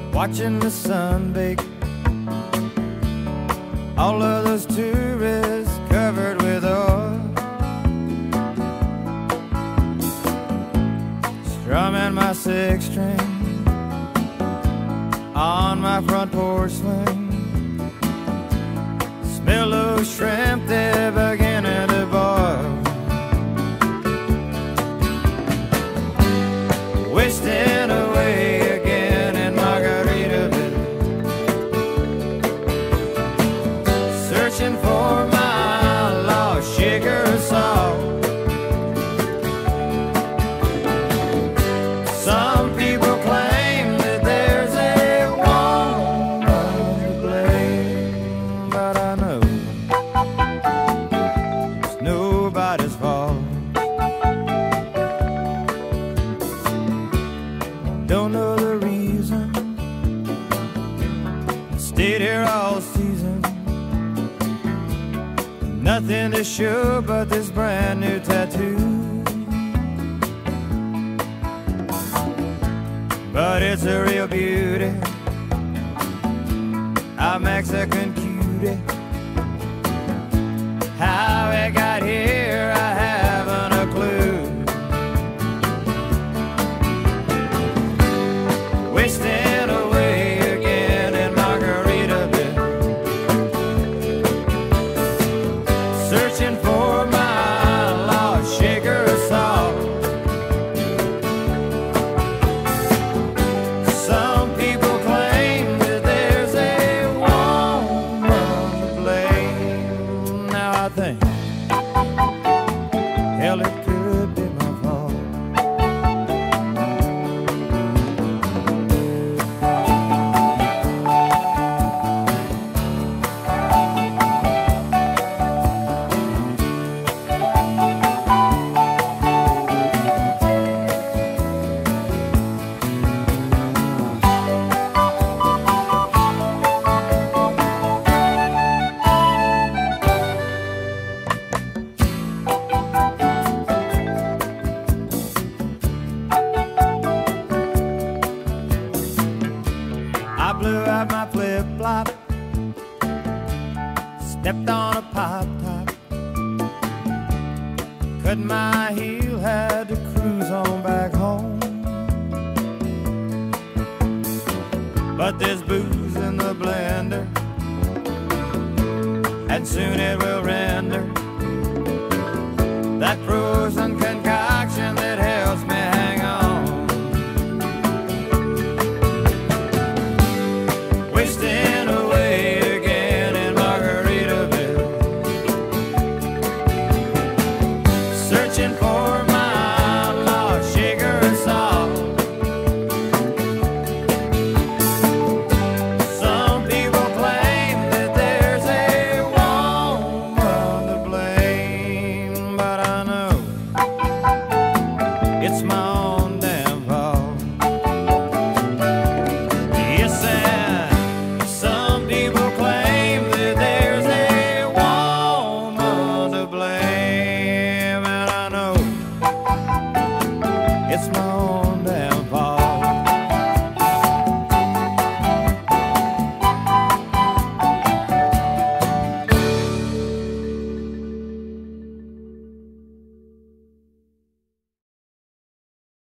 watching the sun bake. All of those tourists covered with oil, strumming my six string on my front porch swing. Smell those shrimp, they're beginning to boil. Wasting away again in Margaritaville, searching for my lost sugar salt. Some people claim that there's a woman to blame, but I know it's nobody's fault. Don't know the reason, stayed here all season. Nothing to show but this brand new tattoo, but it's a real beauty, a Mexican cutie. How it got here, I haven't a clue. Wasting away again in Margaritaville, searching for my lost sugar salt. Some people claim that there's a woman to blame. Now I think, hell, it could be my fault. I blew out my flip-flop, stepped on a pop top, cut my heel, had to cruise on back home. But there's booze in the blender, and soon it will render that frozen